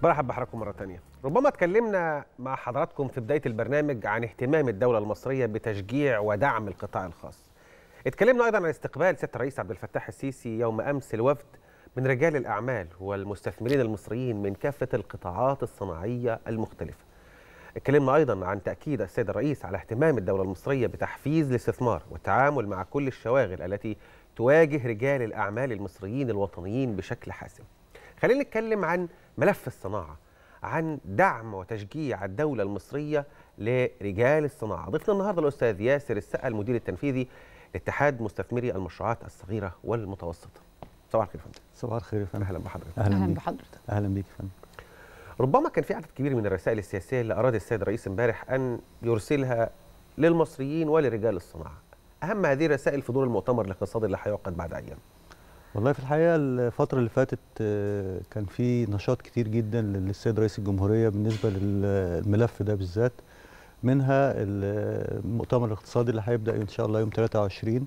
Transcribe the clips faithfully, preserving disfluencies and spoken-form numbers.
برحب بحضراتكم مرة تانية. ربما اتكلمنا مع حضراتكم في بداية البرنامج عن اهتمام الدولة المصرية بتشجيع ودعم القطاع الخاص. اتكلمنا أيضا عن استقبال سيادة الرئيس عبد الفتاح السيسي يوم أمس الوفد من رجال الأعمال والمستثمرين المصريين من كافة القطاعات الصناعية المختلفة. اتكلمنا أيضا عن تأكيد السيد الرئيس على اهتمام الدولة المصرية بتحفيز الاستثمار والتعامل مع كل الشواغل التي تواجه رجال الأعمال المصريين الوطنيين بشكل حاسم. خلينا نتكلم عن ملف الصناعة، عن دعم وتشجيع الدولة المصرية لرجال الصناعة. ضيفنا النهارده الأستاذ ياسر السقا المدير التنفيذي لاتحاد مستثمري المشروعات الصغيرة والمتوسطة. صباح الخير يا فندم. صباح الخير يا فندم. أهلا بحضرتك. أهلا بحضرتك. أهلا بيك يا فندم. ربما كان في عدد كبير من الرسائل السياسية اللي أراد السيد الرئيس امبارح أن يرسلها للمصريين ولرجال الصناعة. أهم هذه الرسائل في دور المؤتمر الاقتصادي اللي هيعقد بعد أيام. والله في الحقيقة الفترة اللي فاتت كان في نشاط كتير جدا للسيد رئيس الجمهورية بالنسبة للملف ده بالذات، منها المؤتمر الاقتصادي اللي هيبدأ إن شاء الله يوم ثلاثة وعشرين،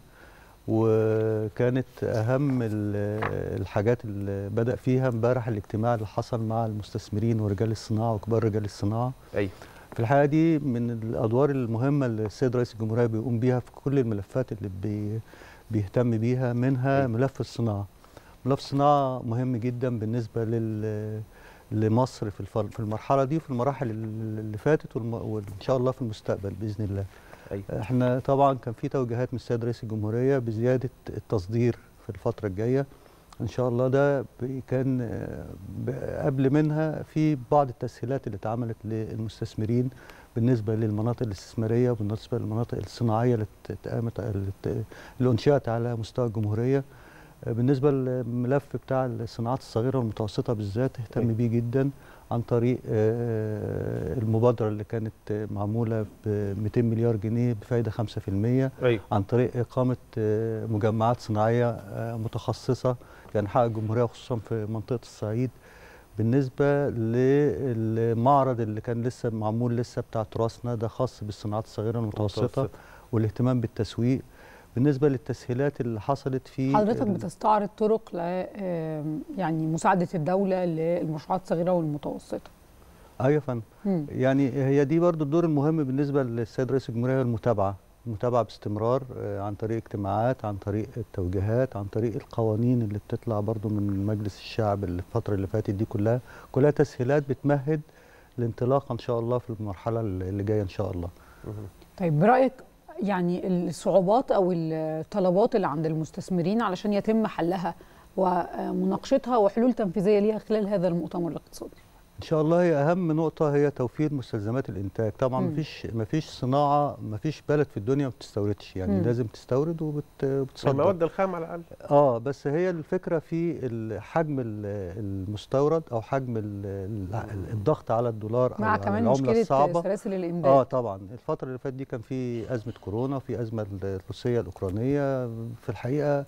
وكانت أهم الحاجات اللي بدأ فيها امبارح الاجتماع اللي حصل مع المستثمرين ورجال الصناعة وكبار رجال الصناعة. أيوة. في الحقيقة دي من الأدوار المهمة اللي السيد رئيس الجمهورية بيقوم بيها في كل الملفات اللي بي بيهتم بيها، منها أيوة. ملف الصناعة. ملف الصناعة مهم جدا بالنسبة لل لمصر في في المرحلة دي وفي المراحل اللي فاتت وإن شاء الله في المستقبل بإذن الله. أيوة. احنا طبعا كان في توجيهات من السيد رئيس الجمهورية بزيادة التصدير في الفترة الجاية ان شاء الله. ده كان قبل منها في بعض التسهيلات اللي اتعملت للمستثمرين بالنسبة للمناطق الاستثمارية وبالنسبة للمناطق الصناعية اللي اتقامت اللي انشئت على مستوى الجمهورية. بالنسبة للملف بتاع الصناعات الصغيرة والمتوسطة بالذات اهتم بيه جدا عن طريق المبادرة اللي كانت معمولة ب مئتين مليار جنيه بفايدة خمسة في المية. أيوة. عن طريق إقامة مجمعات صناعية متخصصة لأنحاء الجمهورية خصوصا في منطقة الصعيد. بالنسبة للمعرض اللي كان لسه معمول لسه بتاع تراثنا، ده خاص بالصناعات الصغيرة والمتوسطة والاهتمام بالتسويق. بالنسبة للتسهيلات اللي حصلت في حضرتك بتستعرض طرق ل يعني مساعدة الدولة للمشروعات الصغيرة والمتوسطة. ايوه يا فندم. يعني هي دي برضو الدور المهم بالنسبة للسيد رئيس الجمهورية، المتابعة المتابعة باستمرار عن طريق اجتماعات، عن طريق التوجيهات، عن طريق القوانين اللي بتطلع برضو من مجلس الشعب الفترة اللي فاتت دي كلها كلها تسهيلات بتمهد الانطلاقة ان شاء الله في المرحلة اللي جاية ان شاء الله. طيب برأيك يعني الصعوبات أو الطلبات اللي عند المستثمرين علشان يتم حلها ومناقشتها وحلول تنفيذية ليها خلال هذا المؤتمر الاقتصادي؟ إن شاء الله هي أهم نقطة هي توفير مستلزمات الإنتاج. طبعا مفيش مفيش صناعة، مفيش بلد في الدنيا ما بتستوردش، يعني مم. لازم تستورد وبتصدر المواد الخام على الأقل. اه بس هي الفكرة في حجم المستورد أو حجم الضغط على الدولار مع أو كمان العملة مشكلة الصعبة. سلاسل الإمداد. اه طبعا الفترة اللي فاتت دي كان في أزمة كورونا وفي أزمة الروسية الأوكرانية. في الحقيقة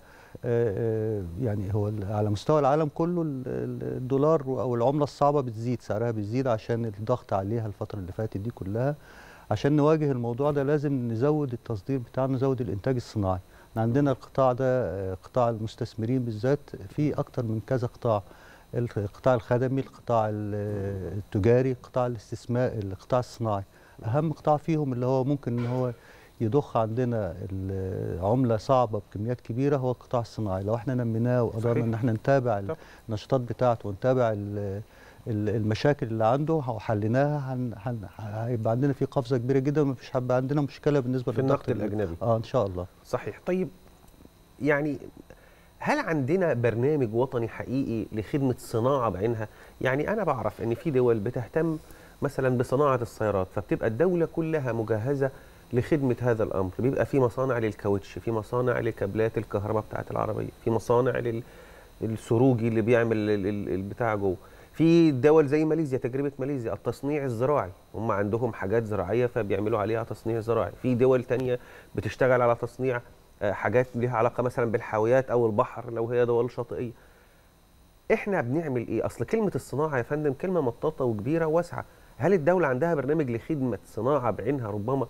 يعني هو على مستوى العالم كله الدولار او العمله الصعبه بتزيد، سعرها بتزيد عشان الضغط عليها الفتره اللي فاتت دي كلها. عشان نواجه الموضوع ده لازم نزود التصدير بتاعنا، نزود الانتاج الصناعي. احنا عندنا القطاع ده قطاع المستثمرين بالذات في اكتر من كذا قطاع، القطاع الخدمي، القطاع التجاري، قطاع الاستثمار، القطاع الصناعي. اهم قطاع فيهم اللي هو ممكن ان هو يضخ عندنا العمله صعبه بكميات كبيره هو القطاع الصناعي. لو احنا نميناه وقدرنا ان احنا نتابع النشاطات بتاعته ونتابع المشاكل اللي عنده وحليناها، هيبقى عندنا في قفزه كبيره جدا ومفيش هيبقى عندنا مشكله بالنسبه في النقد الاجنبي. اه ان شاء الله. صحيح. طيب يعني هل عندنا برنامج وطني حقيقي لخدمه الصناعه بعينها؟ يعني انا بعرف ان في دول بتهتم مثلا بصناعه السيارات، فبتبقى الدوله كلها مجهزه لخدمة هذا الأمر. بيبقى في مصانع للكاوتش، في مصانع لكابلات الكهرباء بتاعة العربية، في مصانع للسروجي اللي بيعمل البتاع جوه. في دول زي ماليزيا، تجربة ماليزيا التصنيع الزراعي، هم عندهم حاجات زراعية فبيعملوا عليها تصنيع زراعي. في دول تانية بتشتغل على تصنيع حاجات لها علاقة مثلا بالحاويات أو البحر لو هي دول شاطئية. إحنا بنعمل إيه؟ أصل كلمة الصناعة يا فندم كلمة مطاطة وكبيرة وواسعة. هل الدولة عندها برنامج لخدمة صناعة بعينها ربما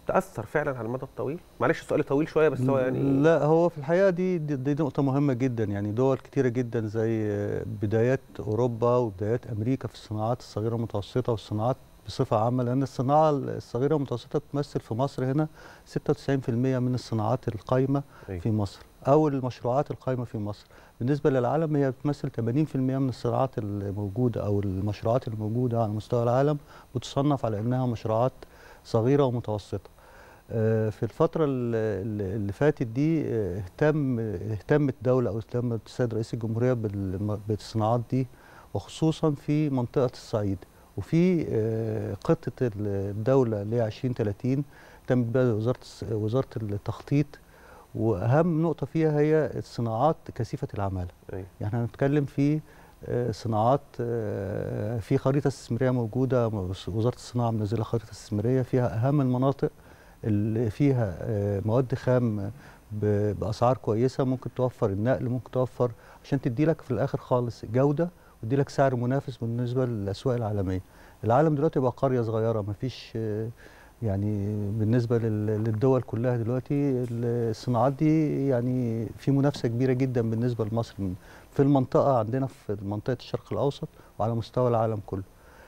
تاثر فعلا على المدى الطويل؟ معلش سؤالي طويل شويه بس هو يعني لا، هو في الحقيقه دي دي, دي نقطه مهمه جدا. يعني دول كتيره جدا زي بدايات اوروبا وبدايات امريكا في الصناعات الصغيره والمتوسطه والصناعات بصفه عامه، لان الصناعه الصغيره والمتوسطه بتمثل في مصر هنا ستة وتسعين بالمئة من الصناعات القايمه في مصر او المشروعات القايمه في مصر. بالنسبه للعالم هي بتمثل ثمانين بالمئة من الصناعات الموجوده او المشروعات الموجوده على مستوى العالم بتصنف على انها مشروعات صغيره ومتوسطه. في الفترة اللي فاتت دي اهتم اهتمت الدولة أو اهتم السيد رئيس الجمهورية بالصناعات دي، وخصوصا في منطقة الصعيد. وفي خطة الدولة ل عشرين ثلاثين اهتمت بها وزارة وزارة التخطيط، وأهم نقطة فيها هي الصناعات كثيفة العمالة. يعني احنا هنتكلم في صناعات في خريطة استثمارية موجودة، وزارة الصناعة منزلة خريطة استثمارية فيها أهم المناطق اللي فيها مواد خام باسعار كويسه، ممكن توفر النقل، ممكن توفر عشان تدي لك في الاخر خالص جوده وتدي لك سعر منافس بالنسبه للاسواق العالميه. العالم دلوقتي بقى قريه صغيره، ما فيش يعني بالنسبه للدول كلها دلوقتي الصناعات دي يعني في منافسه كبيره جدا بالنسبه لمصر في المنطقه عندنا في منطقه الشرق الاوسط وعلى مستوى العالم كله.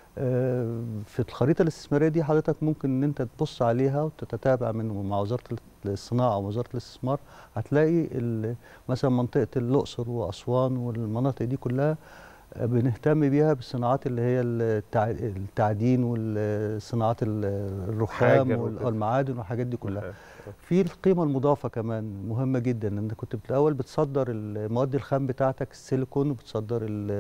في الخريطه الاستثماريه دي حضرتك ممكن ان انت تبص عليها وتتابع من مع وزاره الصناعه ووزاره الاستثمار، هتلاقي مثلا منطقه الاقصر واسوان والمناطق دي كلها بنهتم بيها بالصناعات اللي هي التعدين والصناعات الرخام والمعادن والحاجات دي كلها. في القيمه المضافه كمان مهمه جدا، انت كنت بالاول بتصدر المواد الخام بتاعتك السيليكون وبتصدر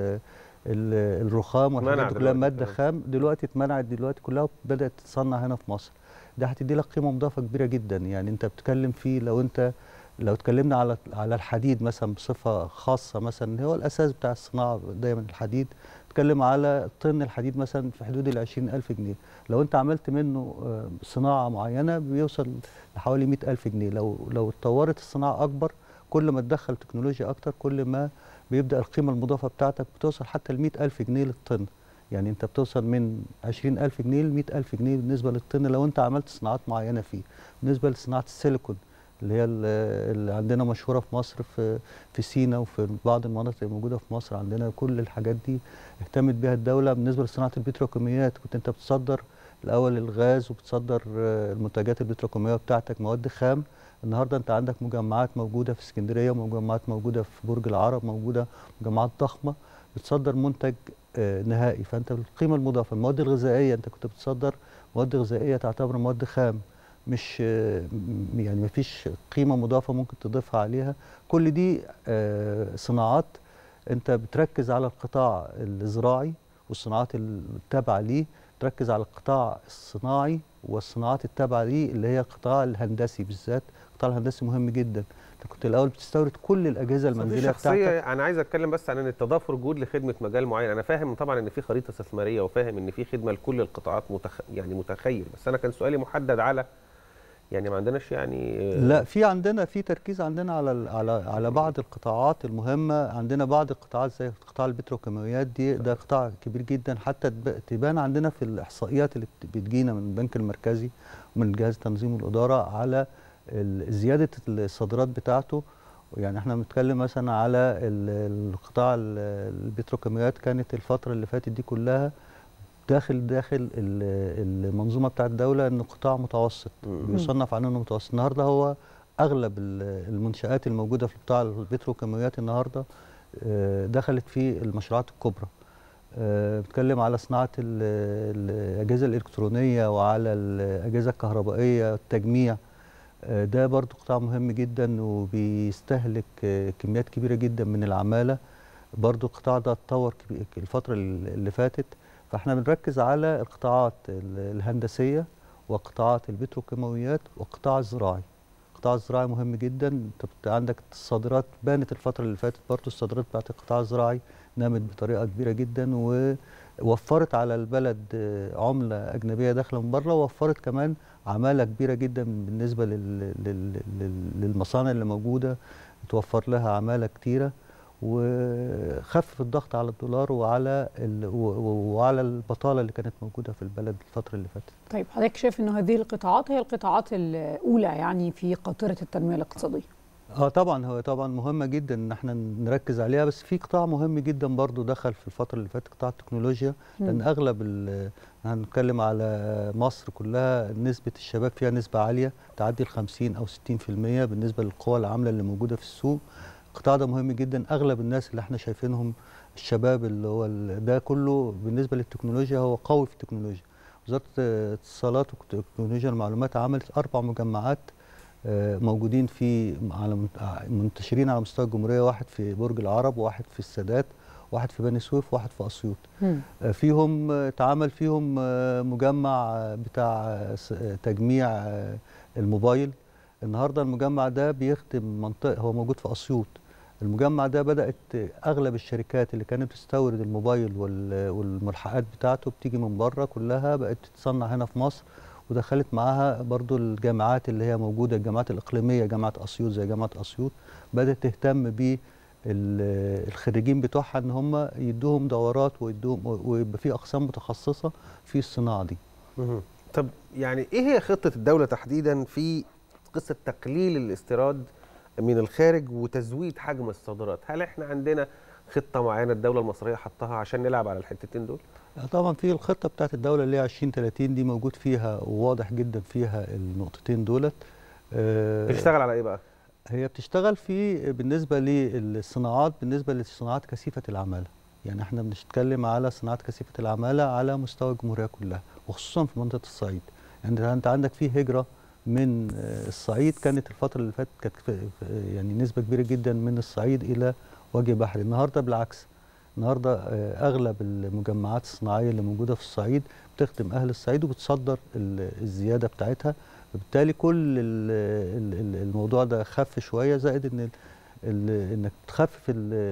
الرخام والحاجات دي كلها ماده خام، دلوقتي اتمنعت، دلوقتي كلها بدات تتصنع هنا في مصر. ده هتدي لك قيمه مضافه كبيره جدا. يعني انت بتتكلم فيه لو انت لو اتكلمنا على على الحديد مثلا بصفه خاصه، مثلا هو الاساس بتاع الصناعه دايما الحديد، تتكلم على طن الحديد مثلا في حدود ال عشرين ألف جنيه، لو انت عملت منه صناعه معينه بيوصل لحوالي مئة ألف جنيه. لو لو اتطورت الصناعه اكبر، كل ما تدخل تكنولوجيا اكتر كل ما بيبدا القيمه المضافه بتاعتك بتوصل حتى ل مئة ألف جنيه للطن. يعني انت بتوصل من عشرين ألف جنيه ل مئة ألف جنيه بالنسبه للطن لو انت عملت صناعات معينه فيه. بالنسبه لصناعه السيليكون اللي هي اللي عندنا مشهوره في مصر في في سينا وفي بعض المناطق الموجوده في مصر عندنا، كل الحاجات دي اهتمت بها الدوله. بالنسبه لصناعه البتروكيماويات كنت انت بتصدر الاول الغاز وبتصدر المنتجات البتروكيماويه بتاعتك مواد خام. النهارده انت عندك مجمعات موجوده في اسكندريه ومجمعات موجوده في برج العرب، موجوده مجمعات ضخمه بتصدر منتج نهائي. فانت القيمه المضافه المواد الغذائيه، انت كنت بتصدر مواد غذائيه تعتبر مواد خام، مش يعني ما فيش قيمه مضافه ممكن تضيفها عليها. كل دي صناعات انت بتركز على القطاع الزراعي والصناعات التابعه ليه، تركز على القطاع الصناعي والصناعات التابعه ليه اللي هي القطاع الهندسي بالذات. القطاع الهندسي مهم جدا. انت كنت الاول بتستورد كل الاجهزه المنزليه بتاعتك. انا عايز اتكلم بس عن ان التضافر جهود لخدمه مجال معين. انا فاهم طبعا ان في خريطه استثماريه وفاهم ان في خدمه لكل القطاعات متخ... يعني متخيل، بس انا كان سؤالي محدد على يعني ما عندناش يعني لا، في عندنا في تركيز عندنا على على على بعض القطاعات المهمه. عندنا بعض القطاعات زي قطاع البتروكيماويات دي، ده قطاع كبير جدا حتى تبان عندنا في الاحصائيات اللي بتجينا من البنك المركزي ومن جهاز تنظيم الاداره على زياده الصادرات بتاعته. يعني احنا بنتكلم مثلا على القطاع البتروكيماويات، كانت الفتره اللي فاتت دي كلها داخل داخل المنظومه بتاعت الدوله انه قطاع متوسط، بيصنف عنه انه متوسط. النهارده هو اغلب المنشات الموجوده في قطاع البتروكيماويات النهارده دخلت في المشروعات الكبرى. بنتكلم على صناعه الاجهزه الالكترونيه وعلى الاجهزه الكهربائيه، التجميع، ده برضو قطاع مهم جدا وبيستهلك كميات كبيره جدا من العماله. برضو القطاع ده اتطور الفتره اللي فاتت. فاحنا بنركز على القطاعات الهندسيه وقطاعات البتروكيماويات والقطاع الزراعي. القطاع الزراعي مهم جدا. انت عندك الصادرات بانت الفتره اللي فاتت، برضو الصادرات بتاعت القطاع الزراعي نامت بطريقه كبيره جدا ووفرت على البلد عمله اجنبيه داخله من بره، ووفرت كمان عماله كبيره جدا بالنسبه للمصانع اللي موجوده، توفر لها عماله كتيره. وخفف الضغط على الدولار وعلى وعلى البطاله اللي كانت موجوده في البلد الفتره اللي فاتت. طيب حضرتك شايف ان هذه القطاعات هي القطاعات الاولى يعني في قاطره التنميه الاقتصاديه؟ اه طبعا، هو طبعا مهمه جدا ان احنا نركز عليها، بس في قطاع مهم جدا برضو دخل في الفتره اللي فاتت، قطاع التكنولوجيا. م. لان اغلب هنتكلم على مصر كلها نسبه الشباب فيها نسبه عاليه تعدي ال خمسين او ستين في المية بالنسبه للقوى العامله اللي موجوده في السوق. القطاع ده مهم جدا. اغلب الناس اللي احنا شايفينهم الشباب اللي هو ده كله بالنسبه للتكنولوجيا هو قوي في التكنولوجيا. وزاره الاتصالات وتكنولوجيا المعلومات عملت اربع مجمعات موجودين في على منتشرين على مستوى الجمهوريه، واحد في برج العرب وواحد في السادات وواحد في بني سويف وواحد في اسيوط. فيهم اتعمل فيهم مجمع بتاع تجميع الموبايل. النهارده المجمع ده بيخدم منطقه، هو موجود في اسيوط. المجمع ده بدات اغلب الشركات اللي كانت بتستورد الموبايل والملحقات بتاعته بتيجي من بره كلها بقت تتصنع هنا في مصر، ودخلت معاها برضو الجامعات اللي هي موجوده، الجامعات الاقليميه، جامعه اسيوط زي جامعه اسيوط بدات تهتم بالخريجين بتوعها ان هم يدوهم دورات ويدوهم ويبقى في اقسام متخصصه في الصناعه دي. طب يعني ايه هي خطه الدوله تحديدا في قصه تقليل الاستيراد من الخارج وتزويد حجم الصادرات؟ هل احنا عندنا خطه معينه الدوله المصريه حطها عشان نلعب على الحتتين دول؟ طبعا في الخطه بتاعت الدوله اللي هي عشرين ثلاثين دي موجود فيها وواضح جدا فيها النقطتين دولت. بتشتغل على ايه بقى؟ هي بتشتغل في بالنسبه للصناعات، بالنسبه للصناعات كثيفه العماله. يعني احنا بنتكلم على صناعات كثيفه العماله على مستوى الجمهوريه كلها وخصوصا في منطقه الصعيد. يعني انت عندك في هجره من الصعيد، كانت الفتره اللي فاتت كانت يعني نسبه كبيره جدا من الصعيد الى وجه بحري. النهارده بالعكس، النهارده اغلب المجمعات الصناعيه اللي موجوده في الصعيد بتخدم اهل الصعيد وبتصدر الزياده بتاعتها، وبالتالي كل الموضوع ده خف شويه، زائد ان انك تخفف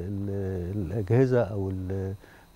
الاجهزه او ال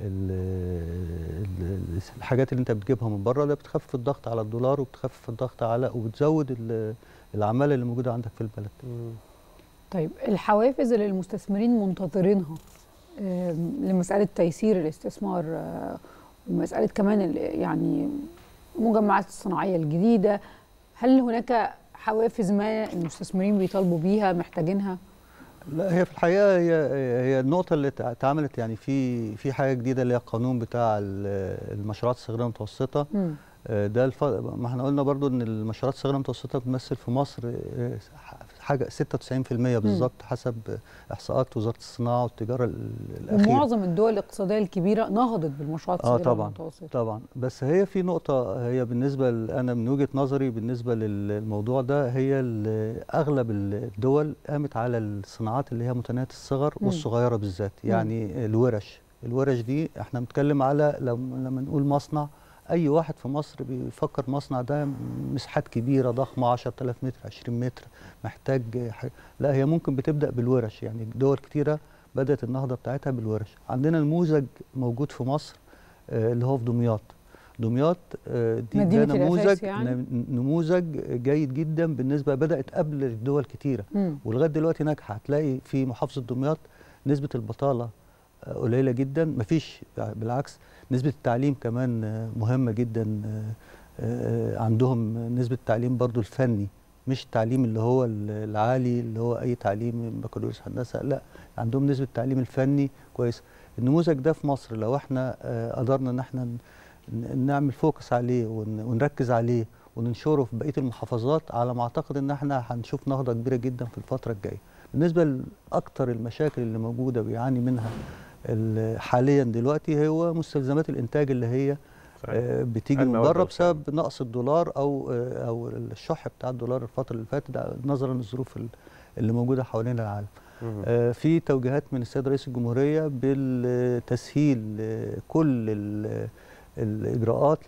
الحاجات اللي انت بتجيبها من بره، ده بتخفف الضغط على الدولار وبتخفف الضغط على وبتزود العماله اللي موجوده عندك في البلد. طيب الحوافز اللي المستثمرين منتظرينها لمساله تيسير الاستثمار ومساله كمان يعني المجمعات الصناعيه الجديده، هل هناك حوافز ما المستثمرين بيطالبوا بيها محتاجينها؟ لا، هي في الحقيقه هي هي النقطه اللي اتعملت، يعني في في حاجه جديده اللي هي القانون بتاع المشروعات الصغيره المتوسطه. ده الف... ما احنا قلنا برضو ان المشروعات الصغيره المتوسطه بتمثل في مصر حاجه ستة وتسعين في المية بالظبط حسب احصاءات وزاره الصناعه والتجاره الاخيره. ومعظم الدول الاقتصاديه الكبيره نهضت بالمشروعات الصغيره آه طبعا المتوسطه. طبعا، بس هي في نقطه، هي بالنسبه انا من وجهه نظري بالنسبه للموضوع ده، هي اغلب الدول قامت على الصناعات اللي هي متناهيه الصغر والصغيره بالذات. يعني مم. الورش الورش دي احنا بنتكلم على لما نقول مصنع، اي واحد في مصر بيفكر مصنع ده مساحات كبيره ضخمه عشرة آلاف متر عشرين متر محتاج حاجة. لا، هي ممكن بتبدا بالورش. يعني دول كتيره بدات النهضه بتاعتها بالورش. عندنا نموذج موجود في مصر اللي هو في دمياط. دمياط دي ده نموذج يعني؟ نموذج جيد جدا بالنسبه، بدات قبل الدول كتيره ولغايه دلوقتي ناجحه. هتلاقي في محافظه دمياط نسبه البطاله قليله جدا، مفيش، بالعكس نسبة التعليم كمان مهمة جدا عندهم. نسبة التعليم برضو الفني، مش التعليم اللي هو العالي اللي هو أي تعليم بكالوريوس هندسة، لا، عندهم نسبة التعليم الفني كويس. النموذج ده في مصر لو احنا قدرنا ان احنا نعمل فوكس عليه ونركز عليه وننشره في بقية المحافظات، على ما اعتقد ان احنا هنشوف نهضة كبيرة جدا في الفترة الجاية. بالنسبة لأكتر المشاكل اللي موجودة بيعاني منها حاليا دلوقتي هو مستلزمات الانتاج اللي هي آه بتيجي من بره بسبب نقص الدولار او آه او الشح بتاع الدولار الفتره اللي فاتت، نظرا للظروف اللي موجوده حوالين العالم. آه في توجيهات من السيد رئيس الجمهوريه بالتسهيل آه كل الاجراءات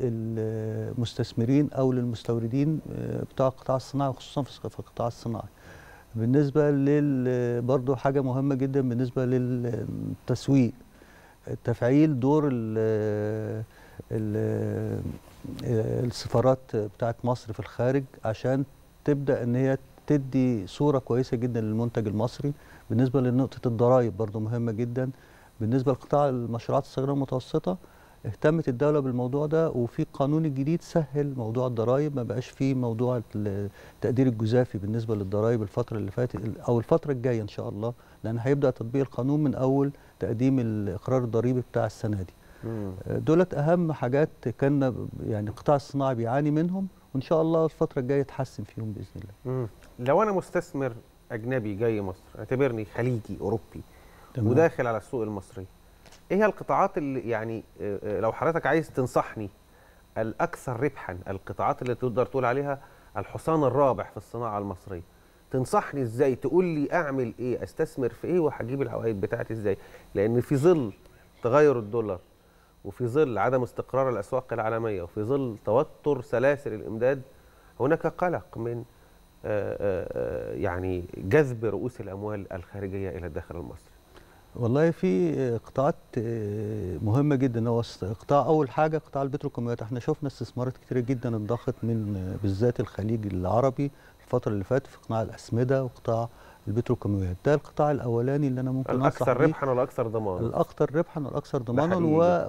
للمستثمرين او للمستوردين آه بتاع القطاع الصناعي، وخصوصا في القطاع الصناعي. بالنسبه لل برضه حاجه مهمه جدا بالنسبه للتسويق، تفعيل دور ال ال السفارات بتاعت مصر في الخارج عشان تبدا ان هي تدي صوره كويسه جدا للمنتج المصري بالنسبه لنقطه الضرائب برضو مهمه جدا. بالنسبه لقطاع المشروعات الصغيره والمتوسطه اهتمت الدوله بالموضوع ده، وفي القانون الجديد سهل موضوع الضرائب، ما بقاش فيه موضوع التقدير الجزافي بالنسبه للضرائب الفتره اللي فاتت او الفتره الجايه ان شاء الله، لان هيبدا تطبيق القانون من اول تقديم الاقرار الضريبي بتاع السنه دي. دولت اهم حاجات كان يعني القطاع الصناعي بيعاني منهم، وان شاء الله الفتره الجايه يتحسن فيهم باذن الله. مم. لو انا مستثمر اجنبي جاي مصر، اعتبرني خليجي اوروبي تمام. وداخل على السوق المصري، ايه هي القطاعات اللي يعني لو حضرتك عايز تنصحني الاكثر ربحا، القطاعات اللي تقدر تقول عليها الحصان الرابح في الصناعه المصريه، تنصحني ازاي؟ تقول لي اعمل ايه، استثمر في ايه، وهجيب العوائد بتاعتي ازاي؟ لان في ظل تغير الدولار، وفي ظل عدم استقرار الاسواق العالميه، وفي ظل توتر سلاسل الامداد، هناك قلق من آآ آآ يعني جذب رؤوس الاموال الخارجيه الى الداخل المصري. والله في قطاعات مهمه جدا. هو قطاع اول حاجه قطاع البتروكيماويات، احنا شفنا استثمارات كتيره جدا انضخت من بالذات الخليج العربي الفتره اللي فاتت في قطاع الاسمده وقطاع البتروكيماويات. ده القطاع الاولاني اللي انا ممكن انصح الاكثر ربحا والاكثر ضمانا. الاكثر ربحا والاكثر ضمانا،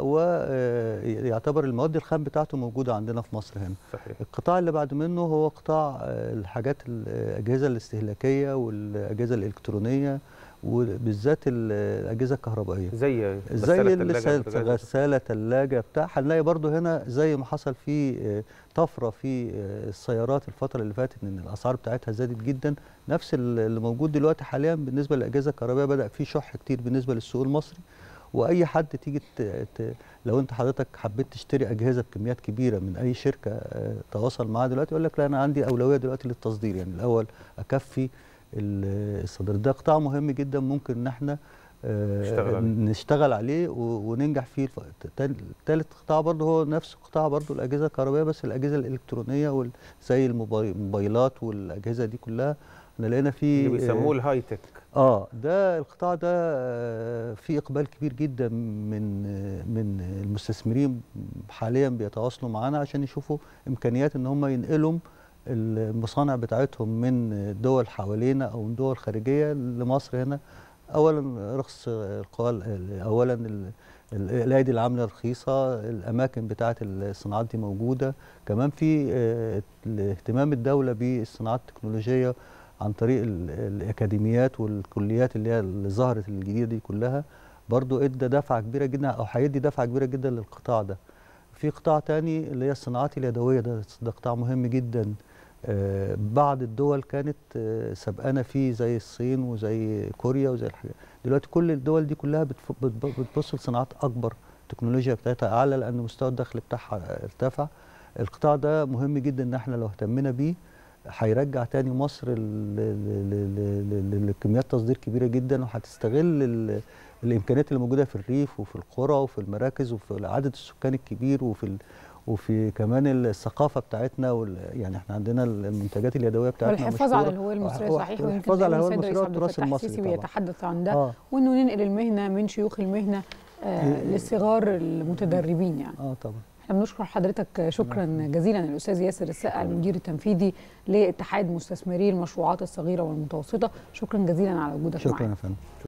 ويعتبر المواد الخام بتاعته موجوده عندنا في مصر هنا. صحيح. القطاع اللي بعد منه هو قطاع الحاجات الاجهزه الاستهلاكيه والاجهزه الالكترونيه، وبالذات الاجهزه الكهربائيه زي زي غساله ثلاجه بتاع. هنلاقي برضو هنا زي ما حصل في طفره في السيارات الفتره اللي فاتت ان الاسعار بتاعتها زادت جدا، نفس اللي موجود دلوقتي حاليا بالنسبه للاجهزه الكهربائيه. بدا في شح كتير بالنسبه للسوق المصري، واي حد تيجي ت... لو انت حضرتك حبيت تشتري اجهزه بكميات كبيره من اي شركه تواصل معاها دلوقتي يقول لك لا انا عندي اولويه دلوقتي للتصدير، يعني الاول اكفي الصدر. ده قطاع مهم جدا ممكن ان احنا نشتغل عليه, نشتغل عليه وننجح فيه. ثالث قطاع برضه هو نفس قطاع برضه الاجهزه الكهربائيه، بس الاجهزه الالكترونيه زي الموبايلات والاجهزه دي كلها احنا لقينا فيه اللي بيسموه الهاي تك. اه ده القطاع ده في اقبال كبير جدا من من المستثمرين حاليا بيتواصلوا معانا عشان يشوفوا امكانيات ان هم ينقلوا المصانع بتاعتهم من دول حوالينا او من دول خارجيه لمصر هنا. اولا رخص القوى، اولا الايدي العامله رخيصه، الاماكن بتاعه الصناعات دي موجوده، كمان في اهتمام الدوله بالصناعات التكنولوجيه عن طريق الاكاديميات والكليات اللي هي اللي ظهرت الجديده دي كلها، برضو ادى دفعه كبيره جدا او هيدي دفعه كبيره جدا للقطاع ده. في قطاع تاني اللي هي الصناعات اليدويه، ده ده قطاع مهم جدا. آه بعض الدول كانت آه سبقانا فيه زي الصين وزي كوريا وزي الحاجات، دلوقتي كل الدول دي كلها بتبص لصناعات اكبر، التكنولوجيا بتاعتها اعلى لان مستوى الدخل بتاعها ارتفع. القطاع ده مهم جدا ان احنا لو اهتمينا بيه هيرجع تاني مصر لكميات تصدير كبيره جدا، وهتستغل الامكانيات اللي موجوده في الريف وفي القرى وفي المراكز وفي عدد السكان الكبير وفي وفي كمان الثقافه بتاعتنا. يعني احنا عندنا المنتجات اليدويه بتاعتنا والحفاظ على الهويه المصريه. صحيح، والحفاظ على الهويه المصريه والتراث المصري السيسي بيتحدث عن ده، آه. وانه ننقل المهنه من شيوخ المهنه آه لصغار المتدربين يعني. اه طبعا. احنا بنشكر حضرتك شكرا جزيلا الاستاذ ياسر السقا المدير التنفيذي لاتحاد مستثمري المشروعات الصغيره والمتوسطه. شكرا جزيلا على وجودك معنا. شكرا يا فندم.